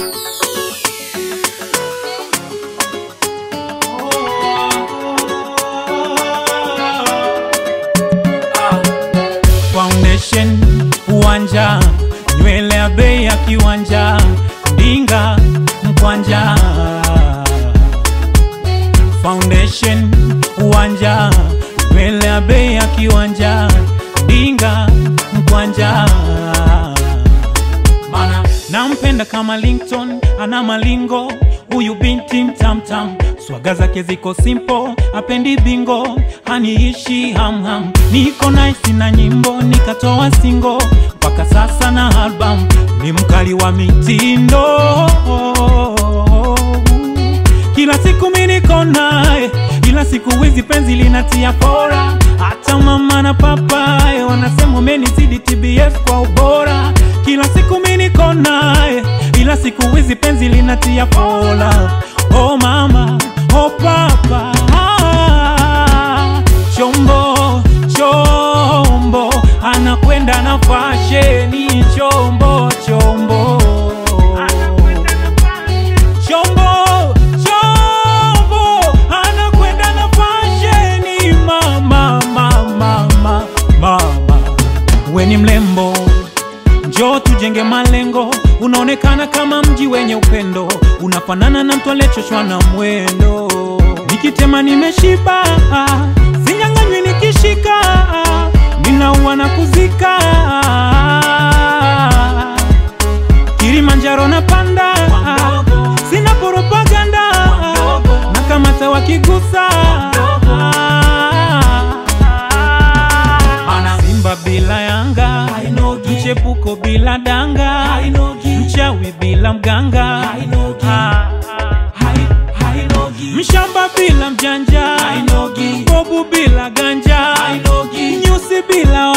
Foundation uwanja, nywele ya bei ya kiwanja, ndinga mkwanja. Foundation uwanja, nywele ya bei ya kiwanja, ndinga mkwanja. Mana nampenda kama Linton, ana malingo, huyu binti mtamtam. Swaga zake ziko simple, apendi bingo, haniishi ham. Niko nice na nyimbo, nikatoa single, mpaka sasa na album. Ni mkali wa mitindo, kila siku mimi niko naye, ila siku hizi penzi linatia fora. Hata mama na papa wanasema umenizidi TBS kwa ubora. Kila siku mimi niko naye, ila siku hizi penzi linatia fora. Oh mama, oh papa, chombo, chombo, anakwenda na fasheni. Chombo, chombo, chombo, chombo, anakwenda na fasheni. Mama, mama, mama, we ni mlembo, njoo tujenge malengo. Unaonekana kama mji wenye upendo, unafanana na mtu aliyechoshwa na mwendo. Nikitema nimeshiba, sinyang'anywi nikishika, ninaua na kuzika. Kilimanjaro napanda, sina propaganda, na kamata wakigusa. Simba bila Yanga, mchepuko bila danga, mchawi bila mganga, mshamba bila mjanja, bobu bila ganja, nyusi bila